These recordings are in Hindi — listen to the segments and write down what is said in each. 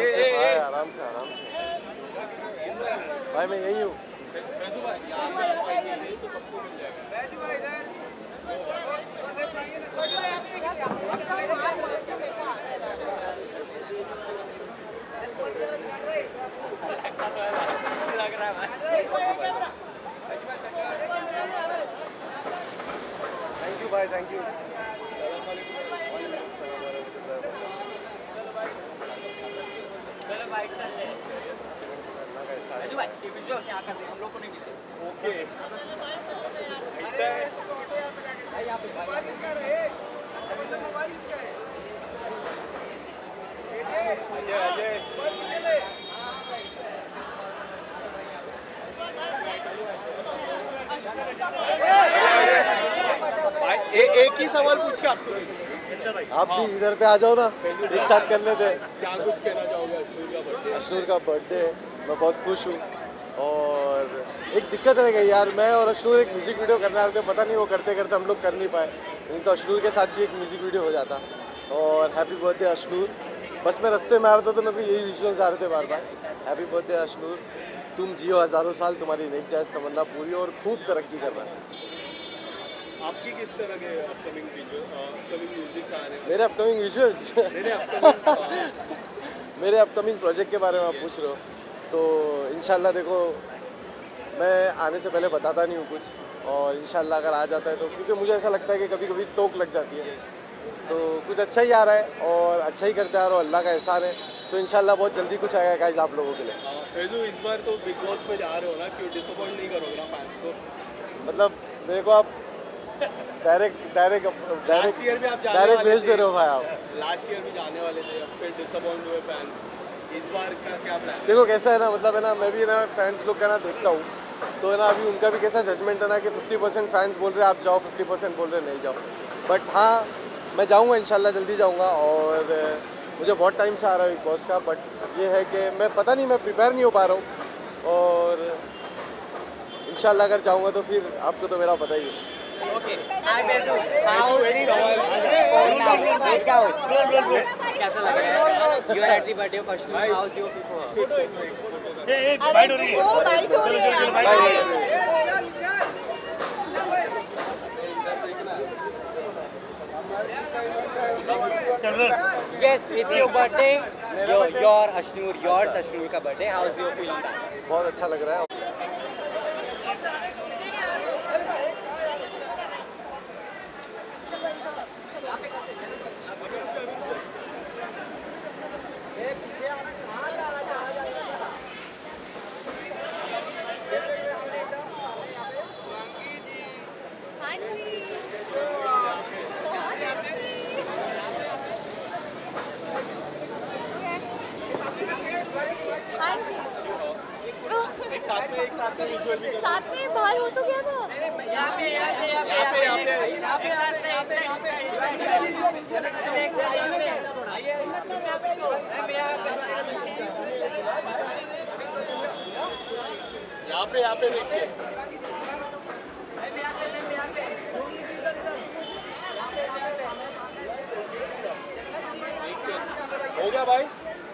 आराम से आराम से भाई, मैं यही हूँ। थैंक यू भाई, थैंक यू। हम लोग को नहीं मिले। ओके, एक ही सवाल पूछ के आपको, आप भी इधर पे आ जाओ ना, एक साथ कर लेते हैं। क्या कुछ कहना चाहोगे अशनूर का बर्थडे? मैं बहुत खुश हूँ और एक दिक्कत रह गई यार, मैं और अशनूर एक म्यूज़िक वीडियो करने वाले थे, पता नहीं वो करते करते हम लोग कर नहीं पाए, नहीं तो अशनूर के साथ भी एक म्यूज़िक वीडियो हो जाता। और हैप्पी बर्थडे अशनूर। बस मैं रास्ते में आ रहा था तो मेरे को यही विजुअल्स आ रहे थे बार बार। हैप्पी बर्थडे अशनूर, तुम जियो हज़ारों साल, तुम्हारी नेक जायज़ तमन्ना पूरी और खूब तरक्की कर रहा है। आपकी किस तरह के अपकमिंग म्यूजिक आ रहे हैं? मेरे अपकमिंग विजुअल्स मेरे अपकमिंग प्रोजेक्ट के बारे में आप पूछ रहे हो तो इंशाल्लाह देखो, मैं आने से पहले बताता नहीं हूँ कुछ, और इंशाल्लाह अगर आ जाता है तो, क्योंकि मुझे ऐसा लगता है कि कभी कभी टोक लग जाती है, तो कुछ अच्छा ही आ रहा है और अच्छा ही करते आ रहा हो, अल्लाह का एहसान है, तो इंशाल्लाह बहुत जल्दी कुछ आएगा गाइस आप लोगों के लिए। फैजू, इस बार तो बिग बॉस पे जा रहे हो ना, क्यों डिसअपॉइंट नहीं करोगे ना फैंस को? मतलब मेरे को आप डायरेक्ट भेज दे रहे हो भाई आप। लास्ट ईयर भी जाने वाले थे, अब फिर डिसअपॉइंट हुए फैंस, इस बार का क्या प्लान? देखो कैसा है ना, मतलब है ना, मैं भी ना फैंस लोग का ना देखता हूँ, तो है ना अभी उनका भी कैसा जजमेंट है ना कि 50% फैंस बोल रहे हैं आप जाओ, 50% बोल रहे हैं नहीं जाओ, बट हाँ मैं जाऊँगा इंशाल्लाह, जल्दी जाऊँगा। और मुझे बहुत टाइम से आ रहा है बिग बॉस का, बट ये है कि मैं पता नहीं, मैं प्रिपेयर नहीं हो पा रहा हूँ, और इंशाल्लाह अगर जाऊँगा तो फिर आपको तो मेरा पता ही है। कैसा लग रहा है? You are at the birthday of Ashnoor. How's your feel for her? Byte हो रही है। Yes, it's your birthday. Your Ashnoor, yours Ashnoor का birthday. How's your feeling? बहुत अच्छा लग रहा है। साथ में बाहर हो तो गया था। यहाँ पे देखिए, हो गया भाई।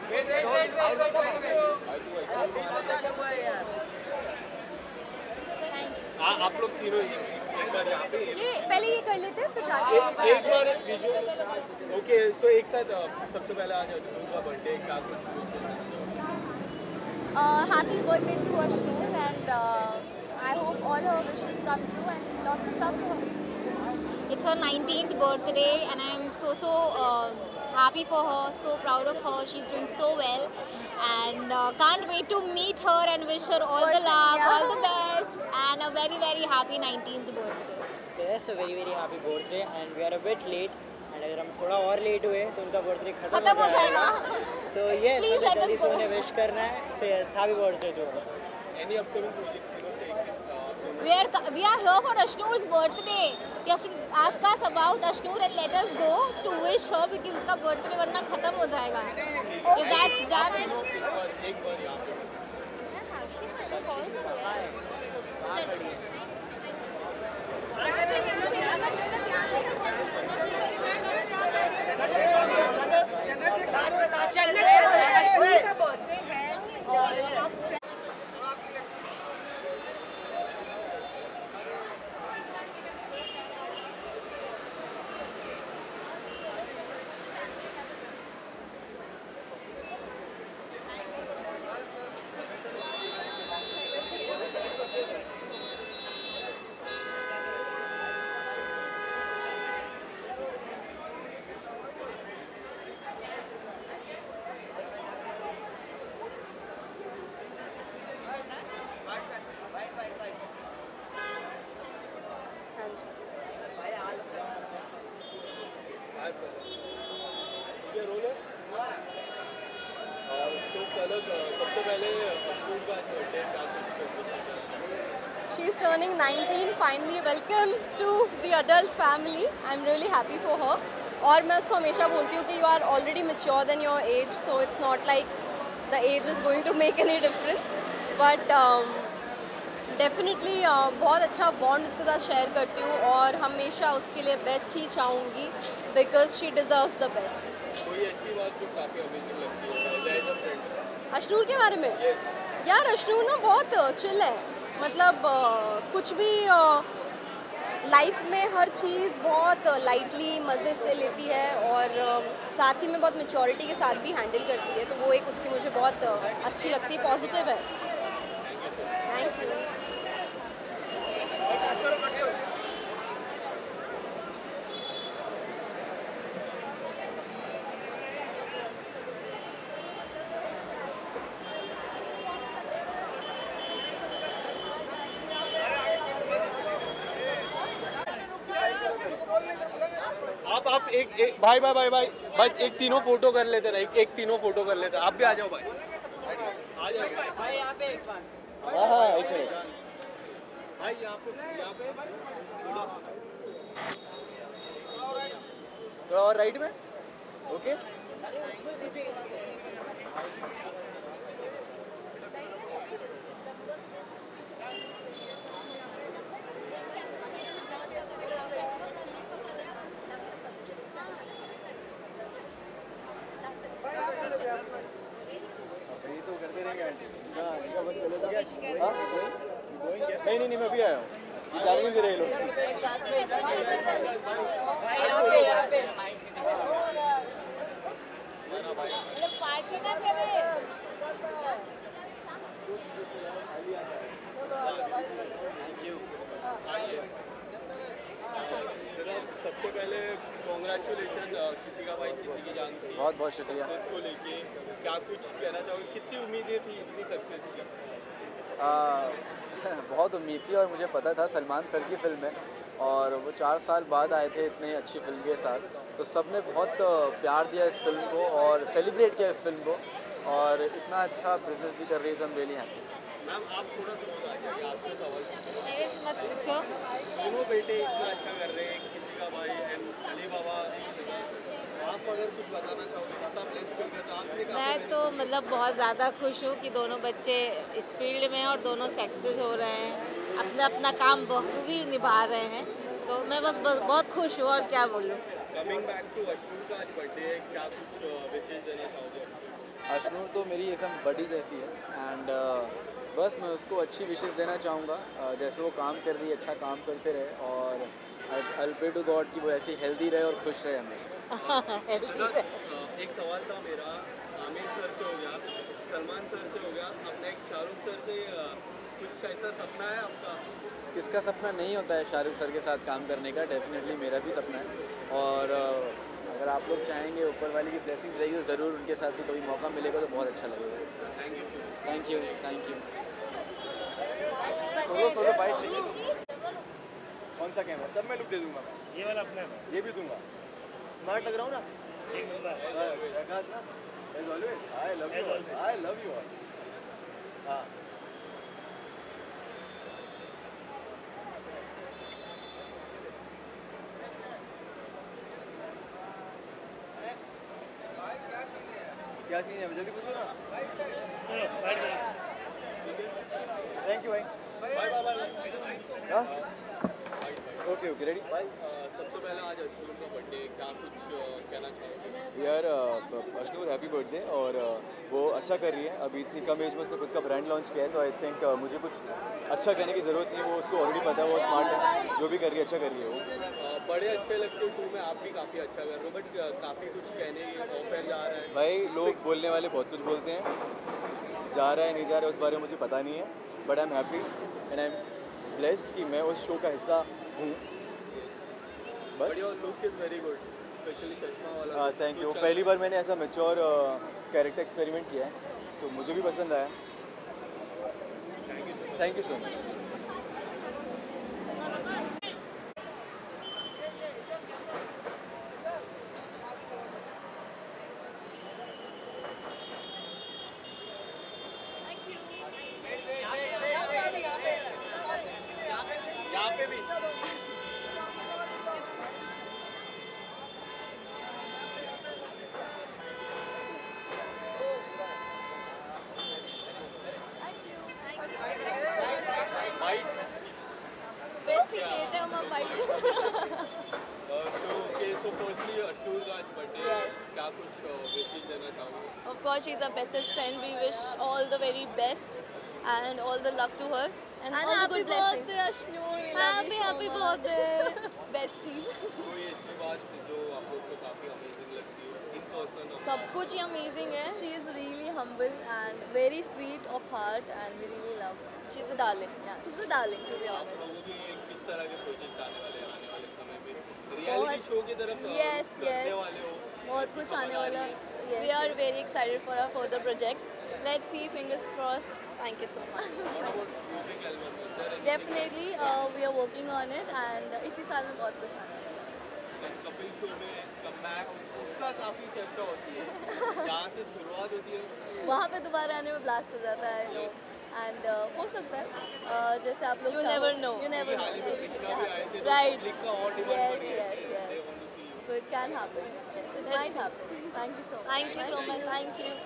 आप लोग तीनों एक बार यहाँ पे, ये पहले ये कर लेते हैं फिर जाके एक बार विजुअल। ओके, सो एक साथ सबसे पहले आज अशनूर का बर्थडे, क्या कुछ happy birthday to Ashnoor and I hope all her wishes come true and lots of love to her. It's her 19th birthday and I'm so happy for her, so proud of her. She's doing so well and can't wait to meet her and wish her all the love, all the best and a very happy 19th birthday. So yes, a very happy birthday and we are a bit late and अगर हम थोड़ा और लेट हुए तो उनका बर्थडे खत्म हो जाएगा। So yes, हमें जल्दी से उन्हें विश करना है। So yes, happy birthday to her. Any upcoming project? We are here for Ashnoor's birthday. You have to ask us about Ashnoor and let us go to wish her because उसका birthday वरना खत्म हो जाएगा। If that's done. एक बार यहाँ पे चलने में रोल है। और तो कल सबसे पहले अश्विन का बर्थडे क्या कुछ She is turning 19 finally. Welcome to the adult family. I'm really happy for her. और मैं उसको हमेशा बोलती हूँ कि you are already mature than your age, so it's not like the age is going to make any difference. But definitely बहुत अच्छा बॉन्ड उसके साथ शेयर करती हूँ और हमेशा उसके लिए बेस्ट ही चाहूँगी because she deserves the best. कोई ऐसी बात जो काफ़ी अमेजिंग लगती है एज अ फ्रेंड? अशनूर के बारे में यार अशनूर ना बहुत चिल है, मतलब कुछ भी लाइफ में हर चीज़ बहुत लाइटली मज़े से लेती है और साथ ही में बहुत मैच्योरिटी के साथ भी हैंडल करती है, तो वो एक उसकी मुझे बहुत अच्छी लगती है, पॉजिटिव है। Thank you. आप एक भाई भाई भाई भाई भाई एक तीनों फोटो कर लेते ना, एक तीनों फोटो कर लेते। आप भी आ जाओ भाई, आ जाओ भाई यहाँ पे एक बार। हाँ एक मिनट भाई यहाँ पे थोड़ा और राइट में। ओके तो करते रहेंगे आंटी। नहीं मैं अभी आया हूँ, ये जाने नहीं दे रहे लोग। सबसे पहले कॉन्ग्रेचुलेशन, किसी का भाई किसी की जान गई। बहुत बहुत शुक्रिया। सक्सेस को लेके क्या कुछ कहना चाहोगे? कितनी उम्मीदें थी इतनी सक्सेस की? बहुत उम्मीद थी और मुझे पता था सलमान सर की फिल्म है और वो 4 साल बाद आए थे इतने अच्छी फिल्म के साथ, तो सबने बहुत प्यार दिया इस फिल्म को और सेलिब्रेट किया इस फिल्म को और इतना अच्छा बिजनेस भी कर रही है, तो I am really happy. Ma'am आप थोड़ा सा आपसे सवाल मत पूछो। दोनों बेटे इतना अच्छा कर रहे हैं, किसी का भाई एंड अली बाबा, आप अगर कुछ बताना चाहोगे पता प्लेस फिल्म तो आपने मैं तो मतलब बहुत ज़्यादा खुश हूँ कि दोनों बच्चे इस फील्ड में हैं और दोनों सक्सेस हो रहे हैं, अपना अपना काम बखूबी निभा रहे हैं, तो मैं बस बहुत खुश हूँ और क्या बोलूँ। कमिंग बैक टू अश्विन का आज बर्थडे है, क्या कुछ विशेष देना चाहोगे? अशनूर तो मेरी एकदम बड़ी जैसी है एंड बस मैं उसको अच्छी विशेष देना चाहूँगा, जैसे वो काम कर रही है अच्छा काम करते रहे और आई प्रे टू गॉड कि वो ऐसी हेल्दी रहे और खुश रहे हमेशा। एक सवाल था मेरा, आमिर सर से हो गया, सलमान सर से हो गया, अपने एक शाहरुख सर से कुछ ऐसा सपना है आपका? किसका सपना नहीं होता है शाहरुख सर के साथ काम करने का, डेफिनेटली मेरा भी सपना है और अगर आप लोग चाहेंगे ऊपर वाली की ब्लेसिंग रहेगी तो ज़रूर उनके साथ भी कभी मौका मिलेगा तो बहुत अच्छा लगेगा। Thank you sir. Thank you thank you. Solo byte चाहिए। कौन सा कैमरा? सब मैं लुक दे दूंगा। ये वाला अपना है, ये भी दूंगा। स्मार्ट लग रहा हूँ ना? एक number. I love you all. हाँ क्या सीन है? जल्दी पूछो ना। थैंक यू भाई। Bye bye bye. हाँ ओके ओके रेडी। भाई सबसे पहले आज अश्विन का बर्थडे, क्या कुछ कहना चाहोगे? यार अश्नूर हैप्पी बर्थडे और वो अच्छा कर रही है, अभी इतनी कम एज में उसने खुद का ब्रांड लॉन्च किया है, तो आई थिंक मुझे कुछ अच्छा कहने की ज़रूरत नहीं है, वो उसको ऑलरेडी पता है, वो स्मार्ट है, जो भी कर रही है अच्छा कर रही है वो। बड़े अच्छे लगते हो 2 में, आप भी काफ़ी अच्छा कर रहे हो, बट काफ़ी कुछ कहने ऑफर जा रहा है। भाई लोग बोलने वाले बहुत कुछ बोलते हैं, जा रहा है नहीं जा रहा है उस बारे में मुझे पता नहीं है, but I am happy and I am blessed कि मैं उस शो का हिस्सा हूँ। बस look is very good, specially चश्मा वाला। Thank you. पहली बार मैंने ऐसा मैच्योर कैरेक्टर एक्सपेरिमेंट किया है, सो मुझे भी पसंद आया। Thank you so much. देना चाहोगे? Of course, she's our bestest friend. We wish all the very best and all the luck to her. And all the good blessings. Ashnoor. We love you so happy much. birthday. Bestie. कोई ऐसी बात जो आप लोग को काफ़ी अमेजिंग लगती हो इन पर्सन? सब कुछ ही amazing है. She is really humble and very sweet of heart and we really love her. She's a darling. Yeah, she's a darling to be आप honest. लोगों के किस तरह के प्रोजेक्ट आने वाले समय में? रियलिटी शो की तरफ Yes, करने yes. वाले हो? बहुत कुछ आने वाला. We are very excited for our further projects. Let's see, fingers crossed. Thank you so much. What about music album? Is there any Definitely, we are working on it and इसी साल में बहुत कुछ आने वाला है. कपिल शो में कमबैक उसका काफ़ी चर्चा होती है जहाँ से शुरुआत होती है वहाँ पे दोबारा आने में ब्लास्ट हो जाता है लोग एंड हो सकता है जैसे आप लोग You never know. You never know. हाल ही में कृष्णा भी आए थे तो Right. पब्लिक का और डिमांड Yes, बढ़ी है yes, They yes. want to see you. So it can happen. Yes, it might happen. Thank you so much. Thank you so much. Thank you.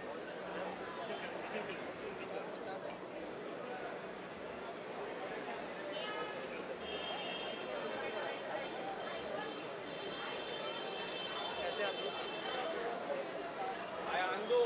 Hi, Ando.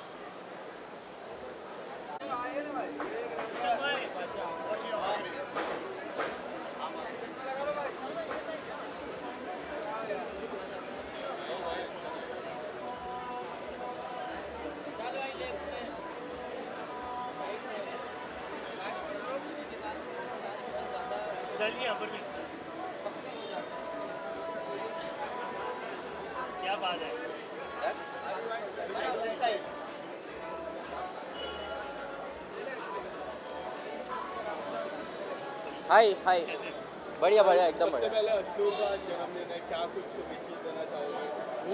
चलिए यहाँ पर भी क्या बात है? हाय हाय बढ़िया बढ़िया एकदम सबसे बढ़िया. पहले अश्नूर का जन्मदिन है क्या कुछ विशेष देना चाहोगे?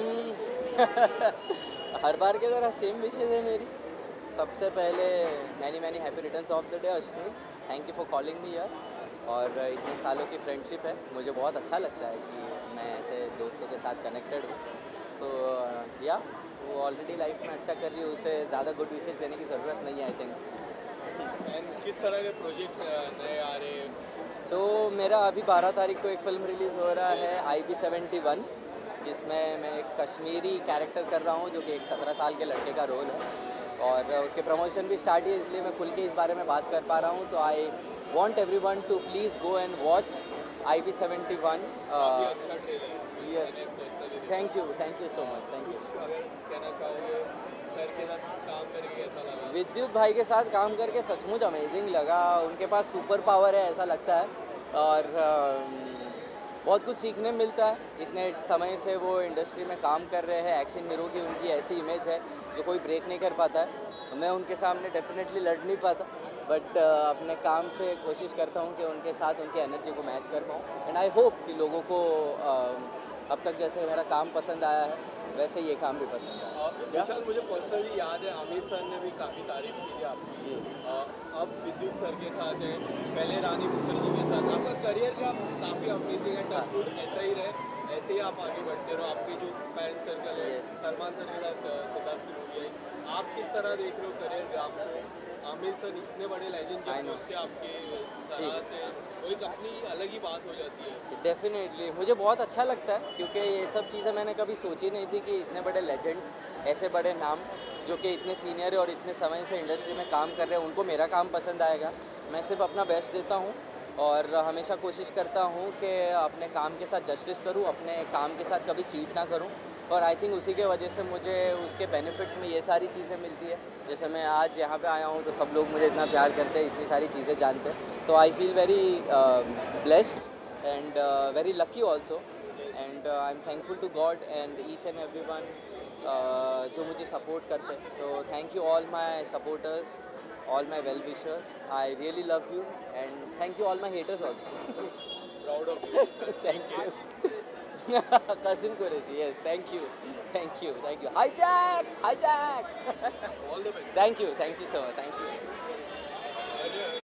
हर बार की तरह सेम विशेष है मेरी. सबसे पहले many happy returns of the day Ashnoor. Thank you for calling me यार. और इतने सालों की फ्रेंडशिप है, मुझे बहुत अच्छा लगता है कि मैं ऐसे दोस्तों के साथ कनेक्टेड हूँ. तो या वो ऑलरेडी लाइफ में अच्छा कर रही है, उसे ज़्यादा गुड विशेष देने की ज़रूरत नहीं है आई थिंक. एंड किस तरह के प्रोजेक्ट नए आ रहे हैं? तो मेरा अभी 12 तारीख को एक फ़िल्म रिलीज़ हो रहा है IP-71, जिसमें मैं एक कश्मीरी कैरेक्टर कर रहा हूँ जो कि एक 17 साल के लड़के का रोल है. और उसके प्रमोशन भी स्टार्ट है, इसलिए मैं खुल के इस बारे में बात कर पा रहा हूँ. तो I want everyone to please go and watch IP-71. अच्छा trailer yes, thank you so much. Thank you. अगर कहना चाहोगे सर के साथ काम करके कैसा लगा? विद्युत भाई के साथ काम करके सचमुच अमेजिंग लगा. उनके पास सुपर पावर है ऐसा लगता है और बहुत कुछ सीखने मिलता है. इतने समय से वो इंडस्ट्री में काम कर रहे हैं. एक्शन हीरो की उनकी ऐसी इमेज है जो कोई ब्रेक नहीं कर पाता है. मैं उनके सामने डेफिनेटली लड़ नहीं पाता, बट अपने काम से कोशिश करता हूँ कि उनके साथ उनकी एनर्जी को मैच कर पाऊँ. एंड आई होप कि लोगों को अब तक जैसे मेरा काम पसंद आया है वैसे ये काम भी पसंद आया. विशाल, मुझे पर्सनली याद है आमिर सर ने भी काफ़ी तारीफ की थी आपकी. जी. अब विद्युत सर के साथ हैं, पहले रानी मुखर्जी के साथ. आपका करियर का काफ़ी अमेजिंग है. टचवुड ऐसा ही रहे, ऐसे ही आप आगे बढ़ते रहो. आपकी जो फैन सर्कल है, सलमान सर के साथ सिद्धार्थ की मूवी आई. आप किस तरह देख रहे हो करियर ग्राफ को? आमिर सर इतने बड़े लेजेंड जब होते आपके साथ हैं, वो एक अपनी अलग ही बात हो जाती है. डेफिनेटली मुझे बहुत अच्छा लगता है, क्योंकि ये सब चीज़ें मैंने कभी सोची नहीं थी कि इतने बड़े लेजेंड्स, ऐसे बड़े नाम जो कि इतने सीनियर है और इतने समय से इंडस्ट्री में काम कर रहे हैं, उनको मेरा काम पसंद आएगा. मैं सिर्फ अपना बेस्ट देता हूँ और हमेशा कोशिश करता हूँ कि अपने काम के साथ जस्टिस करूँ, अपने काम के साथ कभी चीट ना करूँ. और आई थिंक उसी के वजह से मुझे उसके बेनिफिट्स में ये सारी चीज़ें मिलती है. जैसे मैं आज यहाँ पे आया हूँ तो सब लोग मुझे इतना प्यार करते हैं, इतनी सारी चीज़ें जानते हैं. तो I feel very blessed and very lucky also. And I am thankful to god and each and every one जो मुझे सपोर्ट करते हैं. तो thank you all my supporters, all my well-wishers. I really love you and thank you all my haters also. Proud of you. Thank you. Qasim Qureshi, yes, thank you. Hijack! All the best. Thank you so much, thank you.